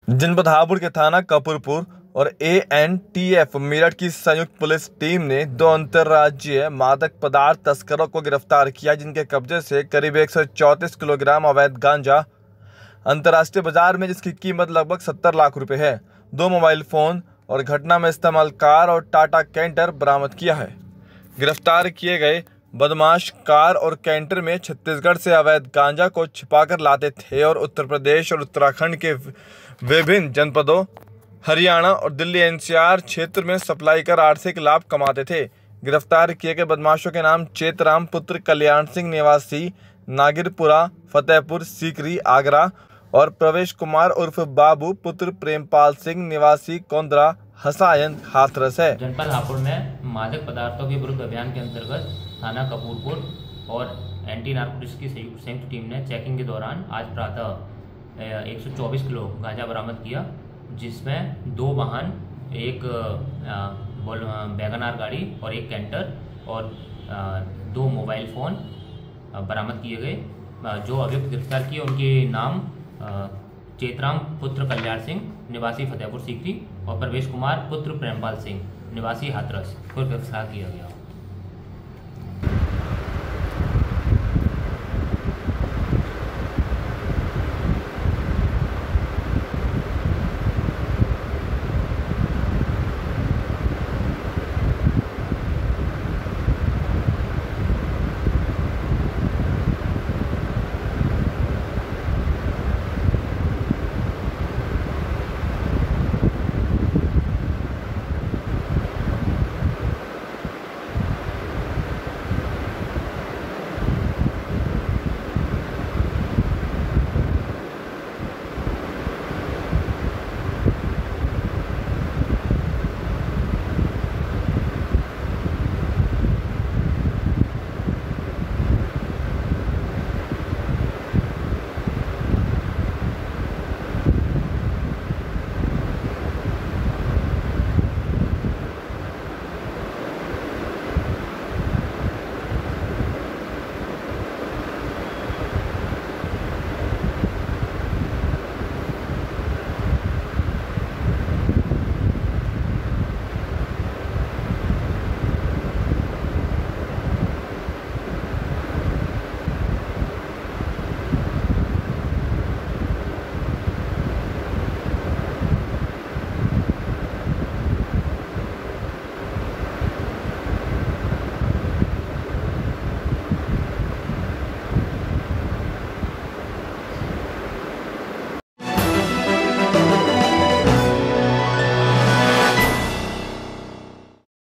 जनपद हापुड़ के थाना कपूरपुर और एएनटीएफ मेरठ की संयुक्त पुलिस टीम ने 2 अंतर्राज्यीय मादक पदार्थ तस्करों को गिरफ्तार किया, जिनके कब्जे से करीब 134 किलोग्राम अवैध गांजा अंतर्राष्ट्रीय बाजार में, जिसकी कीमत लगभग 70 लाख रुपए है। 2 मोबाइल फोन और घटना में इस्तेमाल कार और टाटा कैंटर बरामद किया है। गिरफ्तार किए गए बदमाश कार और कैंटर में छत्तीसगढ़ से अवैध गांजा को छिपाकर लाते थे और उत्तर प्रदेश और उत्तराखंड के विभिन्न जनपदों, हरियाणा और दिल्ली एनसीआर क्षेत्र में सप्लाई कर आर्थिक लाभ कमाते थे। गिरफ्तार किए गए बदमाशों के नाम चेतराम पुत्र कल्याण सिंह निवासी नागिरपुरा फतेहपुर सीकरी आगरा और प्रवेश कुमार उर्फ बाबू पुत्र प्रेमपाल सिंह निवासी कोंदरा हसायन हाथरस है। जनपद हापुड़ में मादक पदार्थों के विरुद्ध अभियान के अंतर्गत थाना कपूरपुर और एंटी नारकोटिक्स की संयुक्त टीम ने चेकिंग के दौरान आज प्रातः 124 किलो गांजा बरामद किया, जिसमें 2 वाहन, एक वैगनार गाड़ी और एक कैंटर और 2 मोबाइल फ़ोन बरामद किए गए। जो अभियुक्त गिरफ्तार किए उनके नाम चेतराम पुत्र कल्याण सिंह निवासी फतेहपुर सीकरी और प्रवेश कुमार पुत्र प्रेमपाल सिंह निवासी हाथरस को गिरफ्तार किया गया।